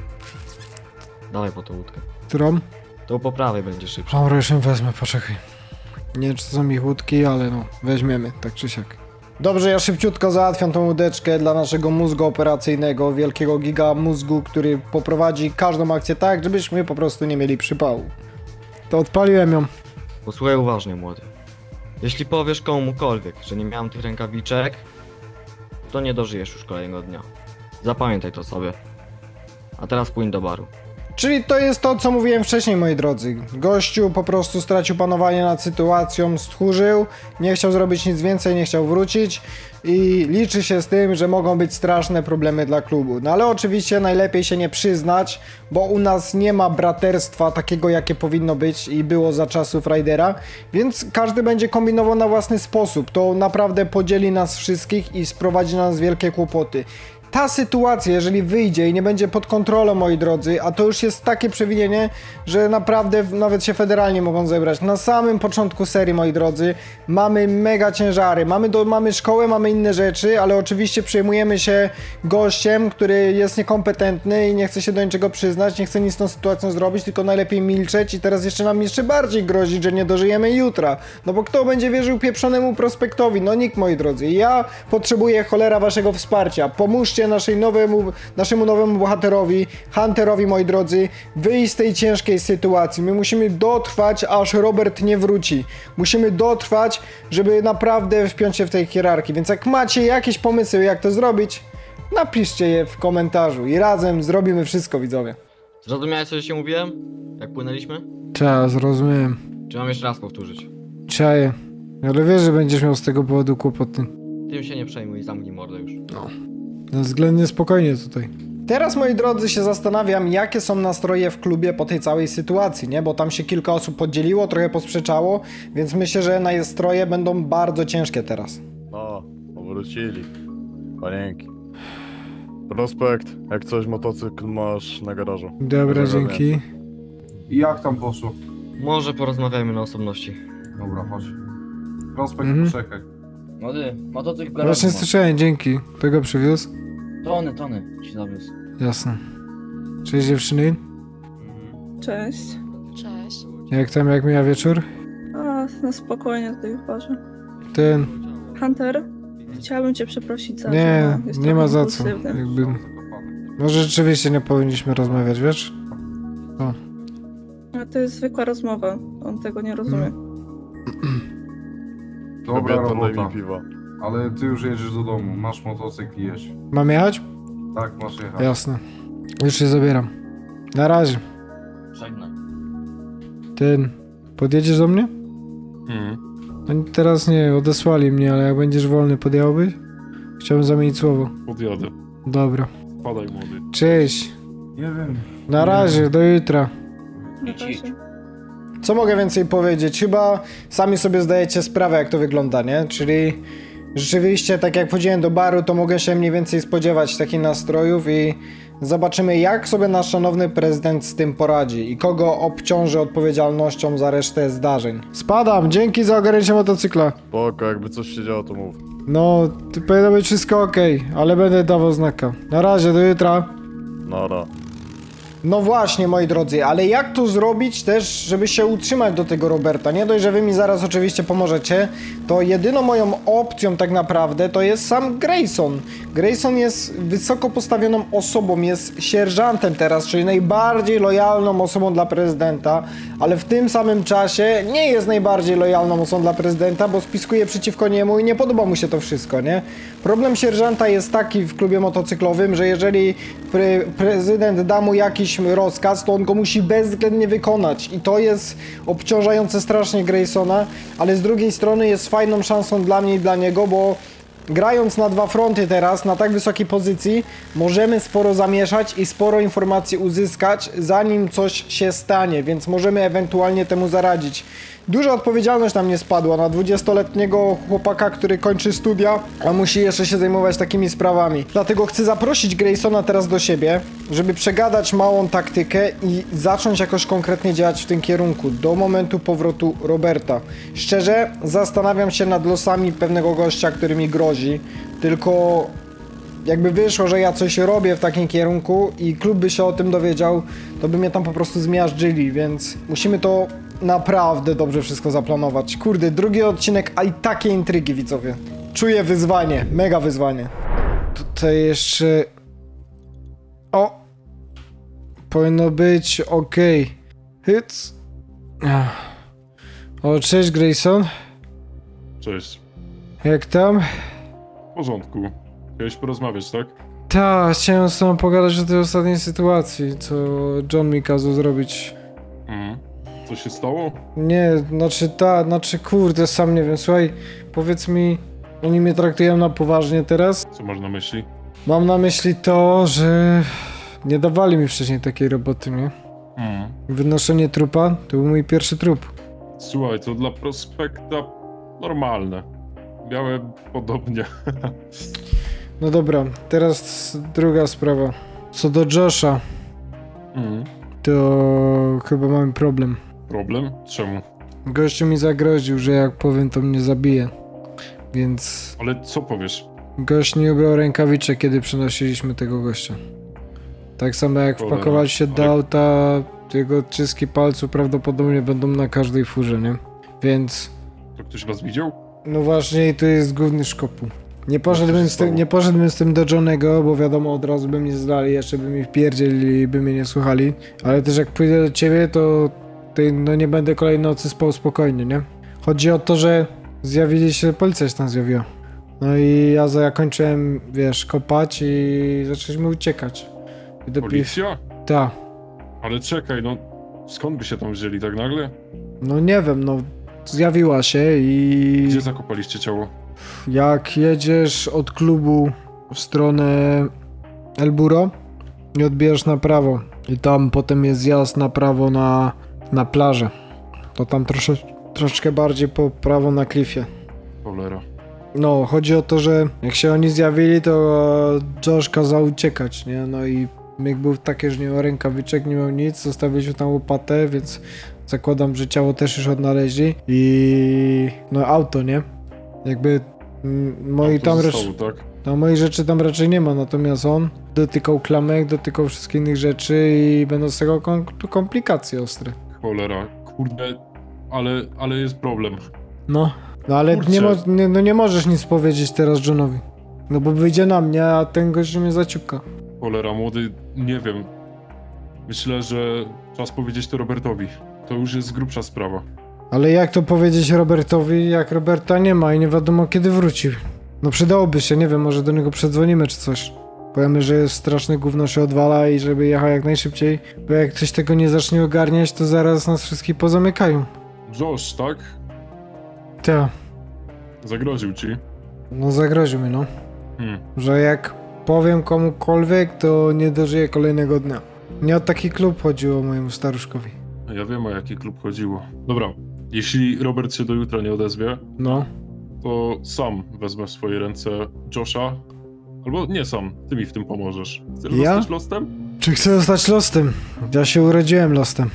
Dawaj po tą łódkę. Którą? To po prawej będzie szybsze. Dobra, już ją wezmę, poczekaj. Nie wiem, czy to są ich łódki, ale no, weźmiemy, tak czy siak. Dobrze, ja szybciutko załatwiam tą łódeczkę dla naszego mózgu operacyjnego, wielkiego giga mózgu, który poprowadzi każdą akcję tak, żebyśmy po prostu nie mieli przypału. To odpaliłem ją. Posłuchaj uważnie, młody. Jeśli powiesz komukolwiek, że nie miałem tych rękawiczek, to nie dożyjesz już kolejnego dnia. Zapamiętaj to sobie. A teraz pójdź do baru. Czyli to jest to, co mówiłem wcześniej, moi drodzy. Gościu po prostu stracił panowanie nad sytuacją, stchórzył, nie chciał zrobić nic więcej, nie chciał wrócić i liczy się z tym, że mogą być straszne problemy dla klubu. No ale oczywiście najlepiej się nie przyznać, bo u nas nie ma braterstwa takiego, jakie powinno być i było za czasów Raidera, więc każdy będzie kombinował na własny sposób. To naprawdę podzieli nas wszystkich i sprowadzi na nas wielkie kłopoty. Ta sytuacja, jeżeli wyjdzie i nie będzie pod kontrolą, moi drodzy, a to już jest takie przewinienie, że naprawdę nawet się federalnie mogą zebrać. Na samym początku serii, moi drodzy, mamy mega ciężary, mamy szkołę, mamy inne rzeczy, ale oczywiście przejmujemy się gościem, który jest niekompetentny i nie chce się do niczego przyznać, nie chce nic z tą sytuacją zrobić, tylko najlepiej milczeć i teraz jeszcze nam jeszcze bardziej grozić, że nie dożyjemy jutra. No bo kto będzie wierzył pieprzonemu prospektowi? No nikt, moi drodzy. Ja potrzebuję cholera waszego wsparcia. Pomóżcie naszemu nowemu bohaterowi, Hunterowi, moi drodzy, wyjść z tej ciężkiej sytuacji. My musimy dotrwać, aż Robert nie wróci. Musimy dotrwać, żeby naprawdę wpiąć się w tej hierarchii. Więc jak macie jakieś pomysły, jak to zrobić, napiszcie je w komentarzu i razem zrobimy wszystko, widzowie. Zrozumiałeś, co ci mówiłem? Jak płynęliśmy? Cześć, zrozumiałem. Czy mam jeszcze raz powtórzyć? Czaję. Ale wiesz, że będziesz miał z tego powodu kłopoty. Tym się nie przejmuj, zamknij mordę już. No. Względnie spokojnie tutaj. Teraz, moi drodzy, się zastanawiam, jakie są nastroje w klubie po tej całej sytuacji, nie? Bo tam się kilka osób podzieliło, trochę posprzeczało, więc myślę, że nastroje będą bardzo ciężkie teraz. No, powrócili. Panienki. Prospekt, jak coś motocykl masz na garażu. Dobra, dzięki. I jak tam poszło? Może porozmawiajmy na osobności. Dobra, chodź. Prospekt, poczekaj. Młody, motocykl w garażu Właśnie ma. słyszałem, dzięki. Kto go przywiózł? Tony ci zawiózł. Jasne. Cześć dziewczyny. Cześć. Cześć. Jak mija wieczór? A, no spokojnie tutaj w barze. Ten... Hunter, chciałabym cię przeprosić za Nie, to. Jest nie trochę ma za co. impulsywny. Jakby... Może rzeczywiście nie powinniśmy rozmawiać, wiesz? A to jest zwykła rozmowa. On tego nie rozumie. Dobra Kobieta, daj robota. mi piwa. Ale ty już jedziesz do domu, masz motocykl i jedź. Mam jechać? Tak, masz jechać. Jasne. Już się zabieram. Na razie. Żegnaj. Ten... Podjedziesz do mnie? No teraz nie, odesłali mnie, ale jak będziesz wolny, podjechałbyś? Chciałbym zamienić słowo. Podjadę. Dobra. Padaj, młody. Cześć. Nie wiem. Na razie, do jutra. Na Idź. razie. Co mogę więcej powiedzieć? Chyba sami sobie zdajecie sprawę, jak to wygląda, nie? Czyli rzeczywiście, tak jak wchodziłem do baru, to mogę się mniej więcej spodziewać takich nastrojów i zobaczymy, jak sobie nasz szanowny prezydent z tym poradzi i kogo obciąży odpowiedzialnością za resztę zdarzeń. Spadam, dzięki za ogarnięcie motocykla. Spoko, jakby coś się działo, to mów. No, ty powinno być wszystko ok, ale będę dawał znaka. Na razie, do jutra. Nara. No właśnie, moi drodzy, ale jak to zrobić też, żeby się utrzymać do tego Roberta? Nie dość, że wy mi zaraz oczywiście pomożecie, to jedyną moją opcją tak naprawdę to jest sam Grayson. Grayson jest wysoko postawioną osobą, jest sierżantem teraz, czyli najbardziej lojalną osobą dla prezydenta, ale w tym samym czasie nie jest najbardziej lojalną osobą dla prezydenta, bo spiskuje przeciwko niemu i nie podoba mu się to wszystko, nie? Problem sierżanta jest taki w klubie motocyklowym, że jeżeli prezydent da mu jakiś rozkaz, to on go musi bezwzględnie wykonać i to jest obciążające strasznie Graysona, ale z drugiej strony jest fajną szansą dla mnie i dla niego, bo grając na 2 fronty teraz, na tak wysokiej pozycji, możemy sporo zamieszać i sporo informacji uzyskać, zanim coś się stanie, więc możemy ewentualnie temu zaradzić. Duża odpowiedzialność na mnie spadła, na 20-letniego chłopaka, który kończy studia, a musi jeszcze się zajmować takimi sprawami. Dlatego chcę zaprosić Graysona teraz do siebie, żeby przegadać małą taktykę i zacząć jakoś konkretnie działać w tym kierunku, do momentu powrotu Roberta. Szczerze, zastanawiam się nad losami pewnego gościa, który mi grozi, tylko jakby wyszło, że ja coś robię w takim kierunku i klub by się o tym dowiedział, to by mnie tam po prostu zmiażdżyli, więc musimy to naprawdę dobrze wszystko zaplanować. Kurde, drugi odcinek, a i takie intrygi, widzowie. Czuję wyzwanie, mega wyzwanie. Tutaj jeszcze... O! Powinno być ok. Hyc. O, cześć Grayson. Cześć. Jak tam? W porządku. Chciałeś porozmawiać, tak? Ta, chciałem z tobą pogadać o tej ostatniej sytuacji, co John mi kazał zrobić. Co się stało? Nie, znaczy kurde, sam nie wiem, słuchaj, powiedz mi, oni mnie traktują na poważnie teraz? Co masz na myśli? Mam na myśli to, że nie dawali mi wcześniej takiej roboty, nie? Wynoszenie trupa to był mój pierwszy trup. Słuchaj, to dla prospekta normalne. Miałem podobnie. No dobra, teraz druga sprawa. Co do Josha, to chyba mamy problem. Problem? Czemu? Gościu mi zagroził, że jak powiem, to mnie zabije. Więc Ale co powiesz? gość nie ubrał rękawiczek, kiedy przenosiliśmy tego gościa. Tak samo jak Cholera, wpakowali się do ale- auta, jego odciski palców prawdopodobnie będą na każdej furze, nie? Więc, To ktoś was widział? no właśnie, i tu jest główny szkopuł. Nie Co się stało? nie poszedłbym z tym do Johnego, bo wiadomo, od razu by mnie zdali, jeszcze by mi wpierdzieli i by mnie nie słuchali. Ale też jak pójdę do ciebie, to no nie będę kolejnej nocy spał spokojnie, nie? Chodzi o to, że zjawili się, policja się tam zjawiła. No i ja zakończyłem, wiesz, kopać i zaczęliśmy uciekać. I Policja? Ta. Ale czekaj, no skąd by się tam wzięli tak nagle? No nie wiem, no zjawiła się i Gdzie zakopaliście ciało? jak jedziesz od klubu w stronę El Burro i odbierzesz na prawo i tam potem jest zjazd na prawo na plażę, to tam troszeczkę bardziej po prawo na klifie. Cholera. No, chodzi o to, że jak się oni zjawili, to Josh kazał uciekać, nie? No i jak był takie, że nie miał rękawiczek, nie miał nic, zostawiliśmy tam łopatę, więc zakładam, że ciało też już odnaleźli i no auto, nie? Jakby moi To tam zostało, tak? no moich rzeczy tam raczej nie ma, natomiast on dotykał klamek, dotykał wszystkich innych rzeczy i będą z tego komplikacje ostre. Cholera. Kurde, ale jest problem. No ale Kurczę. nie możesz nic powiedzieć teraz Johnowi. No bo wyjdzie na mnie, a ten gość mnie zaciuka. Cholera, młody, nie wiem. Myślę, że czas powiedzieć to Robertowi. To już jest grubsza sprawa. Ale jak to powiedzieć Robertowi, jak Roberta nie ma i nie wiadomo kiedy wróci? No przydałoby się, nie wiem, może do niego przedzwonimy czy coś. Powiemy, że jest straszne gówno się odwala i żeby jechał jak najszybciej, bo jak ktoś tego nie zacznie ogarniać, to zaraz nas wszystkich pozamykają. Josh, tak? Tak, Zagroził ci. no zagroził mi, no. Że jak powiem komukolwiek, to nie dożyję kolejnego dnia. Nie o taki klub chodziło mojemu staruszkowi. Ja wiem, o jaki klub chodziło. Dobra, jeśli Robert się do jutra nie odezwie, No. to sam wezmę w swoje ręce Josha. Albo nie sam, ty mi w tym pomożesz. Chcesz Ja? zostać lostem? Czy chcę zostać lostem? Ja się urodziłem lostem.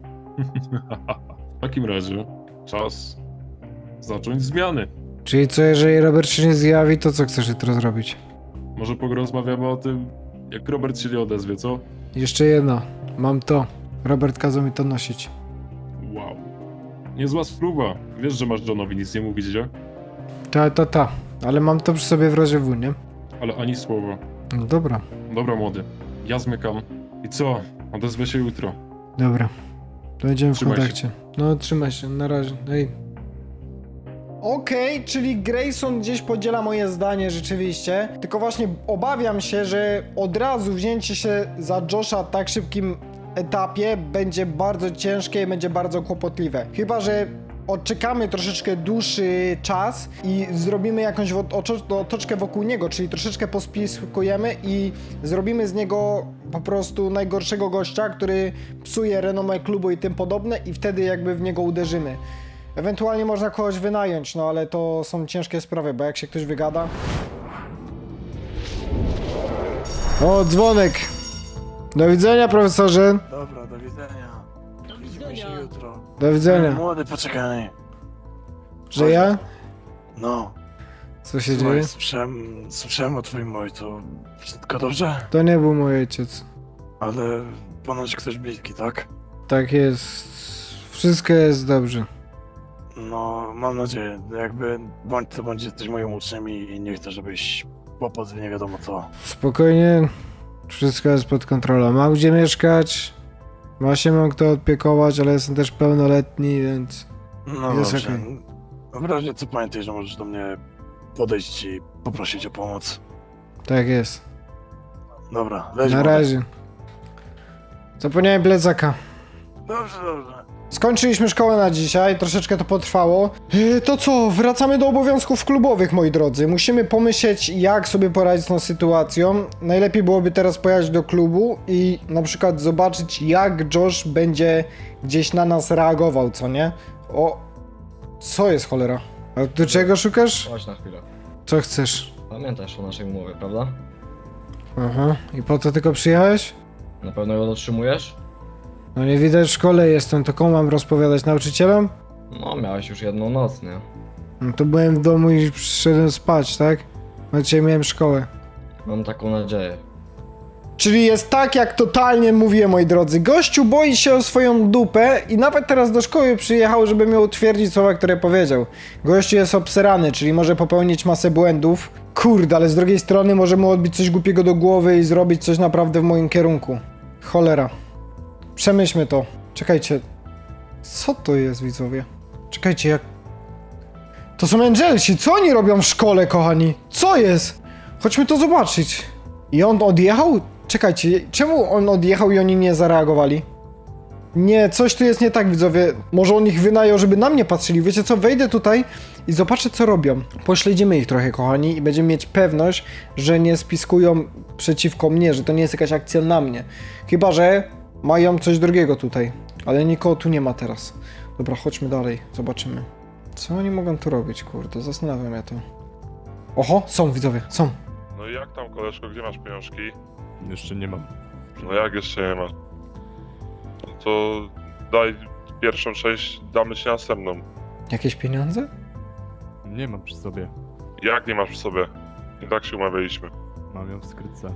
W takim razie czas zacząć zmiany. Czyli co, jeżeli Robert się nie zjawi, to co chcesz jutro zrobić? Może porozmawiamy o tym, jak Robert się nie odezwie, co? Jeszcze jedno. Mam to. Robert kazał mi to nosić. Wow. Niezła spróba. Wiesz, że masz Johnowi nic nie mówić, gdzie? Ta. Ale mam to przy sobie w razie W, nie? Ale ani słowa. No dobra. Dobra, młody. Ja zmykam. I co? Odezwę się jutro. Dobra. To będziemy w Trzymaj się. kontakcie. No, trzymaj się. Na razie. Hej. Okej, czyli Grayson gdzieś podziela moje zdanie rzeczywiście, tylko właśnie obawiam się, że od razu wzięcie się za Josha w tak szybkim etapie będzie bardzo ciężkie i będzie bardzo kłopotliwe. Chyba że odczekamy troszeczkę dłuższy czas i zrobimy jakąś otoczkę wokół niego, czyli troszeczkę pospiskujemy i zrobimy z niego po prostu najgorszego gościa, który psuje renomę klubu i tym podobne i wtedy jakby w niego uderzymy. Ewentualnie można kogoś wynająć, no ale to są ciężkie sprawy, bo jak się ktoś wygada... O, dzwonek! Do widzenia, profesorze! Dobra, do widzenia. Widzimy się jutro. Do widzenia. Młody, poczekaj. Że ja? No. Co się Słuchaj, dzieje? słyszałem o twoim ojcu. Wszystko dobrze? To nie był mój ojciec. Ale ponoć ktoś bliski, tak? Tak jest. Wszystko jest dobrze. No, mam nadzieję. Jakby bądź co bądź jesteś moim uczniem i nie chcę, żebyś popadł nie wiadomo co. Spokojnie. Wszystko jest pod kontrolą. Mam gdzie mieszkać. Ma się mam kto opiekować, ale jestem też pełnoletni, więc... No Jest dobrze. okej. W razie co pamiętaj, że możesz do mnie podejść i poprosić o pomoc. Tak jest. Dobra, leć Na młody. razie. Zapomniałem plecaka. Dobrze, dobrze. Skończyliśmy szkołę na dzisiaj, troszeczkę to potrwało. To co, wracamy do obowiązków klubowych, moi drodzy. Musimy pomyśleć, jak sobie poradzić z tą sytuacją. Najlepiej byłoby teraz pojechać do klubu i na przykład zobaczyć, jak Josh będzie gdzieś na nas reagował, co nie? O, co jest cholera? A ty czego szukasz? Chodź na chwilę. Co chcesz? Pamiętasz o naszej umowie, prawda? Aha, i po to tylko przyjechałeś? Na pewno ją dotrzymujesz? No nie widać, w szkole jestem, to komu mam rozpowiadać? Nauczycielom? No, miałeś już jedną noc, nie? No to byłem w domu i przyszedłem spać, tak? No dzisiaj miałem szkołę. Mam taką nadzieję. Czyli jest tak, jak totalnie mówię, moi drodzy. Gościu boi się o swoją dupę i nawet teraz do szkoły przyjechał, żeby miał utwierdzić słowa, które powiedział. Gościu jest obserany, czyli może popełnić masę błędów. Kurde, ale z drugiej strony może mu odbić coś głupiego do głowy i zrobić coś naprawdę w moim kierunku. Cholera. Przemyślmy to. Czekajcie. Co to jest, widzowie? Czekajcie, jak... To są Angelsi. Co oni robią w szkole, kochani? Co jest? Chodźmy to zobaczyć. I on odjechał? Czekajcie, czemu on odjechał i oni nie zareagowali? Nie, coś tu jest nie tak, widzowie. Może on ich wynajął, żeby na mnie patrzyli. Wiecie co, wejdę tutaj i zobaczę, co robią. Pośledzimy ich trochę, kochani, i będziemy mieć pewność, że nie spiskują przeciwko mnie, że to nie jest jakaś akcja na mnie. Chyba że mają coś drugiego tutaj. Ale nikogo tu nie ma teraz. Dobra, chodźmy dalej, zobaczymy. Co oni mogą tu robić, kurde, zastanawiam mnie to. Oho, są, widzowie, są. No i jak tam, koleżko, gdzie masz pieniążki? Jeszcze nie mam. No jak jeszcze nie masz? No to daj pierwszą część, damy ci następną. Jakieś pieniądze? Nie mam przy sobie. Jak nie masz w sobie? I tak się umawialiśmy. Mam ją w skrytce.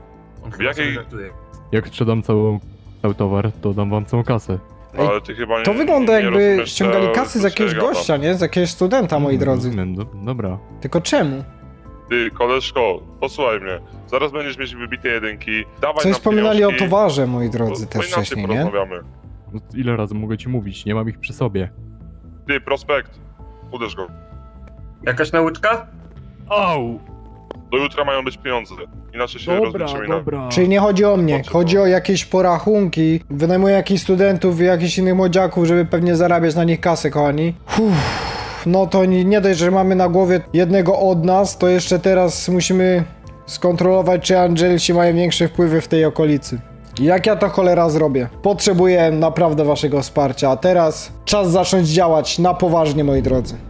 W jakiej... Jak sprzedam cały towar, to dam wam całą kasę. Ej, Ale ty chyba nie... To wygląda nie jakby rozumiesz, ściągali co- kasy z co jakiegoś się gada. gościa, nie? Z jakiegoś studenta, moi drodzy. Rozumiem, dobra. Tylko czemu? Ty, koleżko, posłuchaj mnie. Zaraz będziesz mieć wybite jedynki. Dawaj Coś nam wspominali o pieniążki, towarze, moi drodzy, bo też inaczej wcześniej, nie? porozmawiamy. No, ile razy mogę ci mówić? Nie mam ich przy sobie. Ty, prospekt, uderz go. Jakaś nauczka? Au! Do jutra mają być pieniądze. Inaczej się rozliczymy na... Czyli nie chodzi o mnie, Dobrze, chodzi o jakieś porachunki. Wynajmuję jakichś studentów i jakichś innych młodziaków, żeby pewnie zarabiać na nich kasę, kochani. No to nie dość, że mamy na głowie jednego od nas, to jeszcze teraz musimy skontrolować, czy Angelsi mają większe wpływy w tej okolicy. Jak ja to cholera zrobię? Potrzebuję naprawdę waszego wsparcia, a teraz czas zacząć działać na poważnie, moi drodzy.